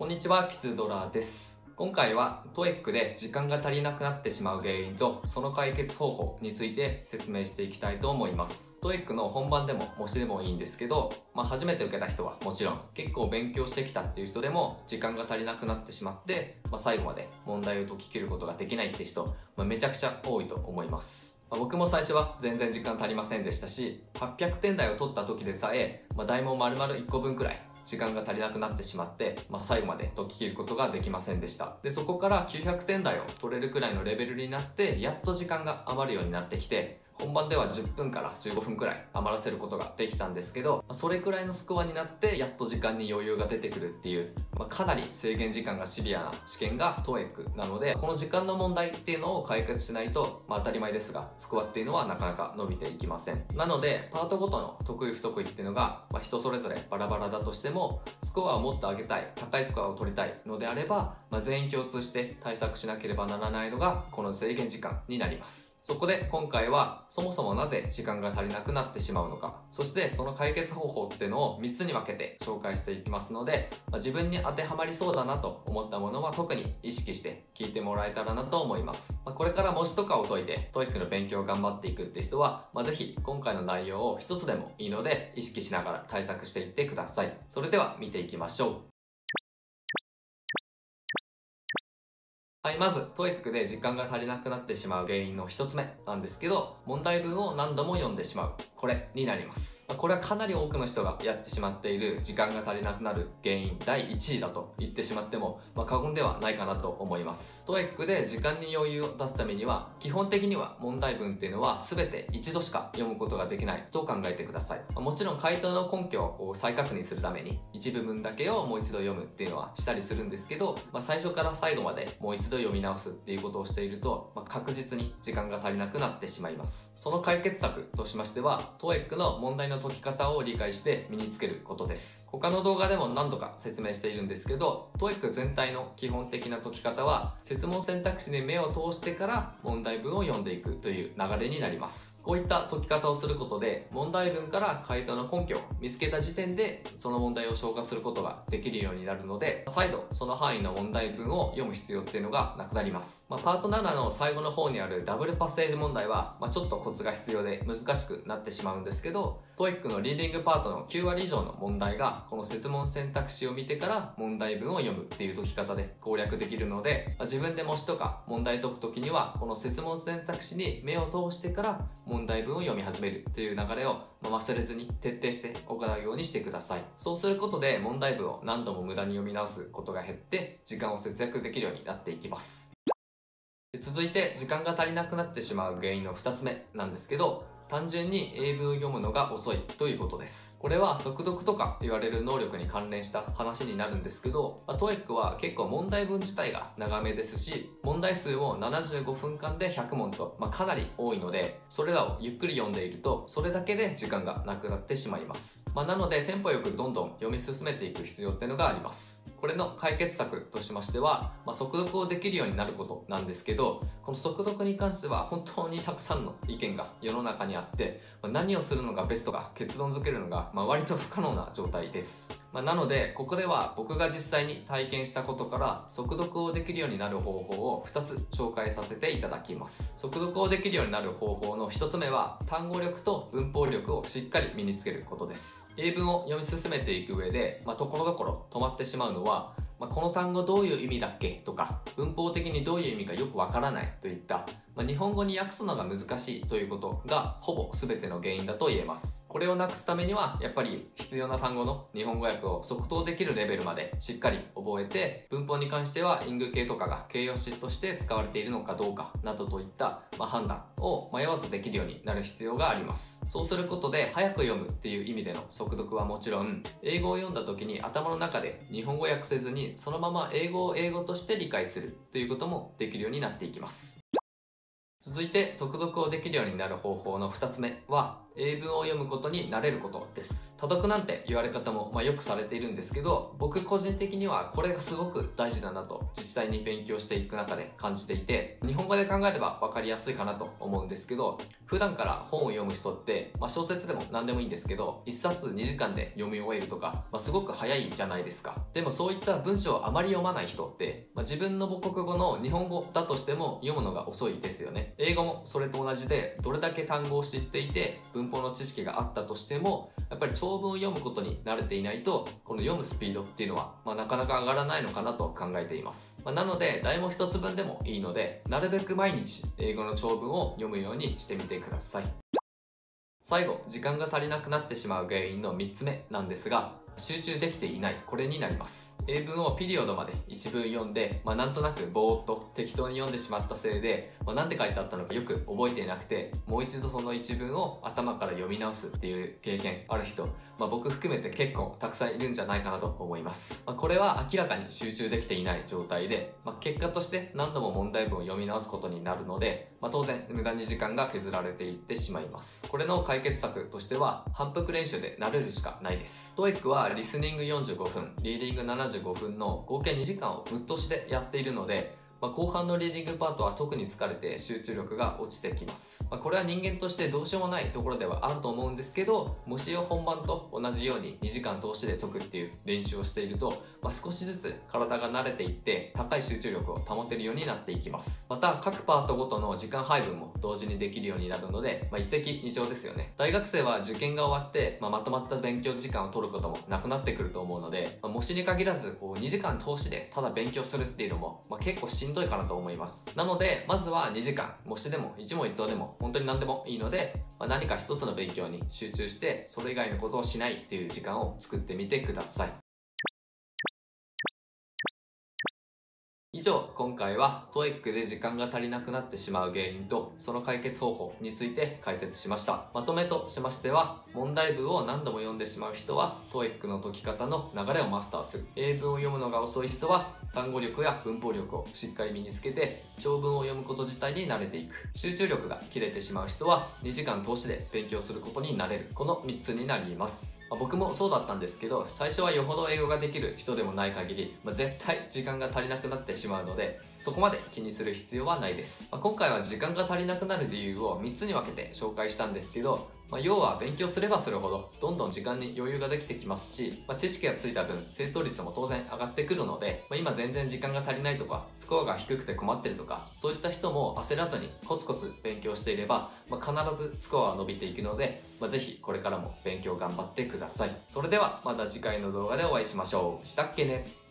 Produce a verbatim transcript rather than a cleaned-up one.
んにちは、キツドラです。今回は トーイック で時間が足りなくなってしまう原因とその解決方法について説明していきたいと思います。トーイック の本番でも模試でもいいんですけど、まあ、初めて受けた人はもちろん、結構勉強してきたっていう人でも時間が足りなくなってしまって、まあ、最後まで問題を解き切ることができないって人、まあ、めちゃくちゃ多いと思います。まあ、僕も最初は全然時間足りませんでしたし、はっぴゃくてん台を取った時でさえ、まあ、題問丸々いっこぶんくらい時間が足りなくなってしまって、まあ、最後まで解き切ることができませんでした。で、そこからきゅうひゃくてん台を取れるくらいのレベルになって、やっと時間が余るようになってきて、本番ではじゅっぷんからじゅうごふんくらい余らせることができたんですけど、それくらいのスコアになってやっと時間に余裕が出てくるっていう、まあ、かなり制限時間がシビアな試験が トーイック なので、この時間の問題っていうのを解決しないと、まあ、当たり前ですがスコアっていうのはなかなか伸びていきません。なのでパートごとの得意不得意っていうのが、まあ、人それぞれバラバラだとしても、スコアをもっと上げたい、高いスコアを取りたいのであれば、まあ、全員共通して対策しなければならないのがこの制限時間になります。そこで今回はそもそもなぜ時間が足りなくなってしまうのか、そしてその解決方法っていうのをみっつに分けて紹介していきますので、まあ、自分に当てはまりそうだなと思ったものは特に意識して聞いてもらえたらなと思います。まあ、これから模試とかを解いて トーイック の勉強を頑張っていくって人は、まあ、ぜひ今回の内容を一つでもいいので意識しながら対策していってください。それでは見ていきましょう。はい、まず トーイック で時間が足りなくなってしまう原因の一つ目なんですけど、問題文を何度も読んでしまう、これになります。これはかなり多くの人がやってしまっている時間が足りなくなる原因だいいちいだと言ってしまっても、まあ、過言ではないかなと思います。 トーイック で時間に余裕を出すためには、基本的には問題文っていうのは全て一度しか読むことができないと考えてください。もちろん回答の根拠を再確認するために一部分だけをもう一度読むっていうのはしたりするんですけど、まあ、最初から最後までもう一度読み直すっていうことをしていると、まあ、確実に時間が足りなくなってしまいます。その解決策としましては、 トーイック の問題の解き方を理解して身につけることです。他の動画でも何度か説明しているんですけど、 トーイック 全体の基本的な解き方は、設問選択肢に目を通してから問題文を読んでいくという流れになります。こういった解き方をすることで、問題文から回答の根拠を見つけた時点でその問題を消化することができるようになるので、再度その範囲の問題文を読む必要っていうのがなくなります。まあ、パートななの最後の方にあるダブルパッセージ問題は、まあ、ちょっとコツが必要で難しくなってしまうんですけど、 トーイック のリーディングパートのきゅうわり以上の問題がこの設問選択肢を見てから問題文を読むっていう解き方で攻略できるので、まあ、自分で模試とか問題解くときにはこの設問選択肢に目を通してから問題文を読み始めるという流れを忘れずに徹底して行うようにしてください。そうすることで問題文を何度も無駄に読み直すことが減って時間を節約できるようになっていきます。続いて時間が足りなくなってしまう原因のふたつめなんですけど、単純に英文を読むのが遅いということです。これは速読とか言われる能力に関連した話になるんですけど、まあ、トーイック は結構問題文自体が長めですし、問題数もななじゅうごふんかんでひゃくもんと、まあ、かなり多いので、それらをゆっくり読んでいるとそれだけで時間がなくなってしまいます。まあ、なのでテンポよくどんどん読み進めていく必要っていうのがあります。これの解決策としましては、まあ、速読をできるようになることなんですけど、この速読に関しては本当にたくさんの意見が世の中にあって、何をするのがベストか結論付けるのが、まあ、割と不可能な状態です。まあ、なのでここでは僕が実際に体験したことから速読をできるようになる方法をふたつ紹介させていただきます。速読をできるようになる方法のひとつめは、単語力と文法力をしっかり身につけることです。英文を読み進めていく上で、まあ、ところどころ止まってしまうのは、まあ、この単語どういう意味だっけとか、文法的にどういう意味かよくわからないといった、まあ、日本語に訳すのが難しいということがほぼ全ての原因だと言えます。これをなくすためには、やっぱり必要な単語の日本語訳を即答できるレベルまでしっかり覚えて、文法に関してはイング系とかが形容詞として使われているのかどうかなどといった、まあ、判断を迷わずできるようになる必要があります。そうすることで早く読むっていう意味での速読はもちろん、英語を読んだ時に頭の中で日本語訳せずにそのまま英語を英語として理解するということもできるようになっていきます。続いて速読をできるようになる方法のふたつめは、 英文を読むことに慣れることです。多読なんて言われ方もまあよくされているんですけど、僕個人的にはこれがすごく大事だなと実際に勉強していく中で感じていて、日本語で考えれば分かりやすいかなと思うんですけど、普段から本を読む人って、まあ、小説でも何でもいいんですけど、いっさつにじかんで読み終えるとか、まあ、すごく早いじゃないですか。でもそういった文章をあまり読まない人って、まあ、自分の母国語の日本語だとしても読むのが遅いですよね。英語もそれと同じで、どれだけ単語を知っていて文法の知識があったとしても、やっぱり長文を読むことに慣れていないと、この読むスピードっていうのは、まあ、なかなか上がらないのかなと考えています。まあ、なので題も一つ分でもいいので、なるべく毎日英語の長文を読むようにしてみてください。最後、時間が足りなくなってしまう原因のみっつめなんですが、集中できていない、これになります。英文をピリオドまで一文読んで、まあ、なんとなくぼーっと適当に読んでしまったせいで、まあ、なんて書いてあったのかよく覚えていなくて、もう一度その一文を頭から読み直すっていう経験ある人、まあ、僕含めて結構たくさんいるんじゃないかなと思います。まあ、これは明らかに集中できていない状態で、まあ、結果として何度も問題文を読み直すことになるので、まあ、当然無駄に時間が削られていってしまいます。これの解決策としては、反復練習で慣れるしかないです。トーイック はリスニングよんじゅうごふん、リーディングななじゅうごふんの合計にじかんをぶっ通しでやっているので、まあ、後半のリーディングパートは特に疲れて集中力が落ちてきます。まあ、これは人間としてどうしようもないところではあると思うんですけど、模試を本番と同じようににじかん通しで解くっていう練習をしていると、まあ、少しずつ体が慣れていって高い集中力を保てるようになっていきます。また各パートごとの時間配分も同時にできるようになるので、まあ、一石二鳥ですよね。大学生は受験が終わって、まあ、まとまった勉強時間を取ることもなくなってくると思うので、まあ、模試に限らずこうにじかん通しでただ勉強するっていうのも、まあ、結構しんどいかなと思います。なのでまずはにじかん、模試でも一問一答でも本当に何でもいいので、まあ、何か一つの勉強に集中してそれ以外のことをしないっていう時間を作ってみてください。以上、今回は トーイック で時間が足りなくなってしまう原因とその解決方法について解説しました。まとめとしましては、問題文を何度も読んでしまう人は トーイック の解き方の流れをマスターする。英文を読むのが遅い人は単語力や文法力をしっかり身につけて長文を読むこと自体に慣れていく。集中力が切れてしまう人はにじかん通しで勉強することになれる。このみっつになります。まあ、僕もそうだったんですけど、最初はよほど英語ができる人でもない限り、まあ、絶対時間が足りなくなってしまうので、そこまで気にする必要はないです。まあ、今回は時間が足りなくなる理由をみっつに分けて紹介したんですけど、まあ、要は勉強すればするほどどんどん時間に余裕ができてきますし、まあ、知識がついた分正答率も当然上がってくるので、まあ、今全然時間が足りないとかスコアが低くて困ってるとか、そういった人も焦らずにコツコツ勉強していれば、まあ、必ずスコアは伸びていくので、まあ、ぜひこれからも勉強頑張ってください。それではまた次回の動画でお会いしましょう。したっけね。